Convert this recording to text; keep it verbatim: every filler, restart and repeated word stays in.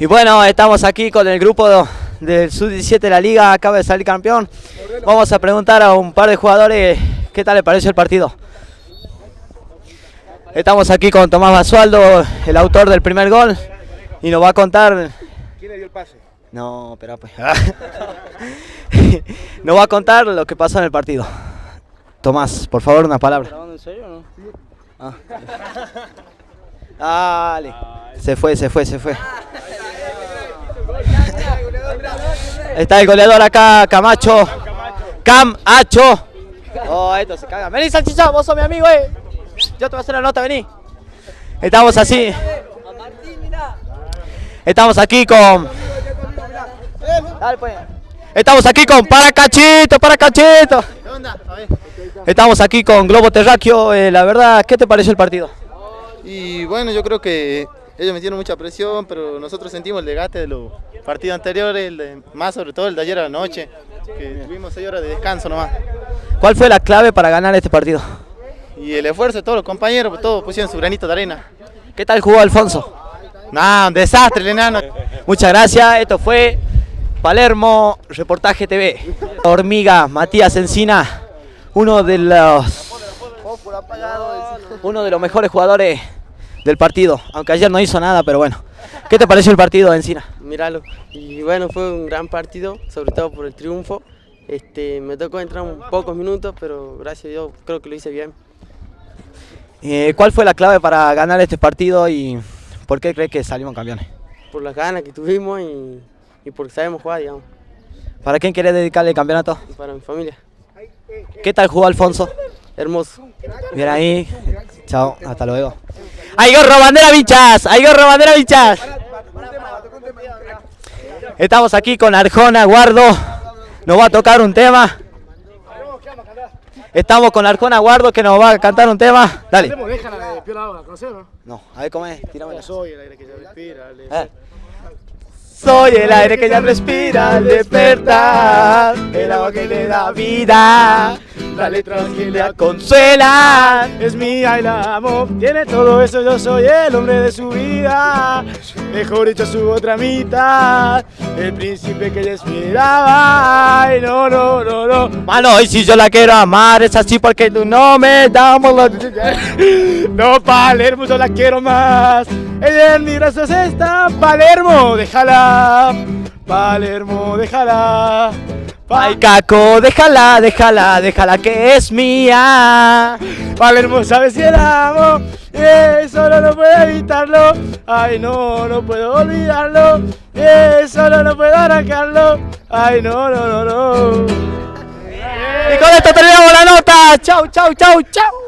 Y bueno, estamos aquí con el grupo del sub diecisiete de la liga, acaba de salir campeón. Vamos a preguntar a un par de jugadores qué tal le pareció el partido. Estamos aquí con Tomás Basualdo, el autor del primer gol, y nos va a contar... ¿Quién le dio el pase? No, pero pues... nos va a contar lo que pasó en el partido. Tomás, por favor, una palabra. ¿Estás hablando en serio o no? Sí. Ah. Dale. Se fue, se fue, se fue. Está el goleador acá, Camacho. Camacho. Oh, esto se caga. Vení, Salchicha, vos sos mi amigo, eh. Yo te voy a hacer la nota, vení. Estamos así. Estamos aquí con... Dale, pues. Estamos aquí con Paracachito, Paracachito. ¿Qué onda? A ver. Estamos aquí con Globo Terráqueo. Eh, la verdad, ¿qué te pareció el partido? Y bueno, yo creo que ellos metieron mucha presión, pero nosotros sentimos el desgaste de los partidos anteriores, el de, más sobre todo el de ayer a la noche, que tuvimos seis horas de descanso nomás. ¿Cuál fue la clave para ganar este partido? Y el esfuerzo de todos los compañeros, pues todos pusieron su granito de arena. ¿Qué tal jugó Alfonso? Nah, un desastre, el enano. Muchas gracias, esto fue Palermo Reportaje T V. Hormiga, Matías Encina, uno de los uno de los mejores jugadores del partido, aunque ayer no hizo nada, pero bueno. ¿Qué te pareció el partido, Encina? Míralo, y bueno, fue un gran partido, sobre todo por el triunfo. Este, me tocó entrar un pocos minutos, pero gracias a Dios creo que lo hice bien. Eh, ¿Cuál fue la clave para ganar este partido y por qué crees que salimos campeones? Por las ganas que tuvimos y, y porque sabemos jugar, digamos. ¿Para quién querés dedicarle el campeonato? Y para mi familia. ¿Qué tal jugó Alfonso? Hermoso. Bien ahí. Chao, hasta luego. ¡Ay, gorro, bandera, bichas! ¡Ay, gorro, bandera, bichas! Estamos aquí con Arjona Guardo. Nos va a tocar un tema. Estamos con Arjona Guardo que nos va a cantar un tema. Dale. Déjala de Piola Agua, ¿conocés o no? No, a ver cómo es. Tíramela. Soy el aire que se respira. Eh. Soy el aire que ya respira al despertar, el agua que le da vida, las letras que le consuelan. Es mía y la amo, tiene todo eso, yo soy el hombre de su vida. Mejor dicho, su otra mitad, el príncipe que ella esperaba. Ay, no, no, no, no. Mano, y si yo la quiero amar, es así porque tú no me damos los... No, Palermo, yo la quiero más. Ella en mis brazos está, Palermo, déjala. Palermo, déjala. Ay, Caco, déjala, déjala, déjala que es mía. Palermo sabe si la amo, eh, solo no puedo evitarlo. Ay, no, no puedo olvidarlo, eh, solo no puedo arrancarlo. Ay, no, no, no, no. Y con esto terminamos la nota. Chau, chau, chau, chau.